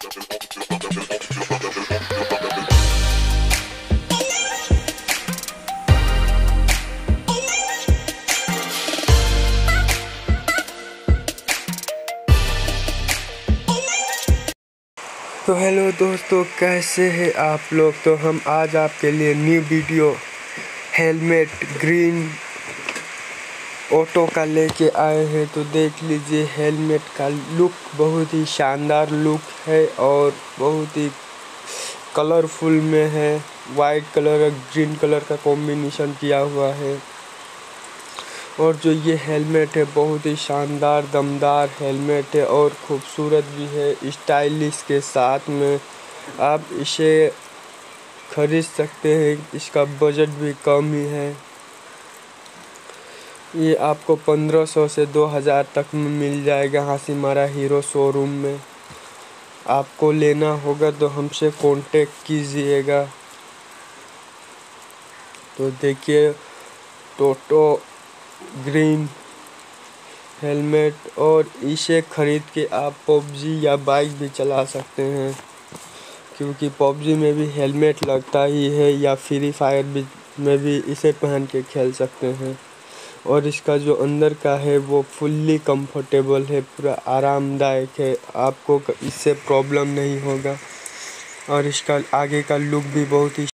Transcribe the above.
तो हेलो दोस्तों, कैसे हैं आप लोग। तो हम आज आपके लिए new video helmet green auto का लेके आए हैं। तो देख लीजिए, हेलमेट का लुक बहुत ही शानदार लुक है और बहुत ही कलरफुल में है। वाइट कलर और ग्रीन कलर का कॉम्बिनेशन किया हुआ है। और जो ये हेलमेट है बहुत ही शानदार दमदार हेलमेट है और खूबसूरत भी है। स्टाइलिश के साथ में आप इसे खरीद सकते हैं। इसका बजट भी कम ही है। ये आपको 1500 से 2000 तक में मिल जाएगा हासीमारा हीरो शोरूम में। आपको लेना होगा तो हमसे कांटेक्ट कीजिएगा। तो देखिए, टोटो ग्रीन हेलमेट, और इसे खरीद के आप पबजी या बाइक भी चला सकते हैं, क्योंकि पबजी में भी हेलमेट लगता ही है, या फ्री फायर में भी इसे पहन के खेल सकते हैं। और इसका जो अंदर का है वो फुल्ली कंफर्टेबल है, पूरा आरामदायक है। आपको इससे प्रॉब्लम नहीं होगा। और इसका आगे का लुक भी बहुत ही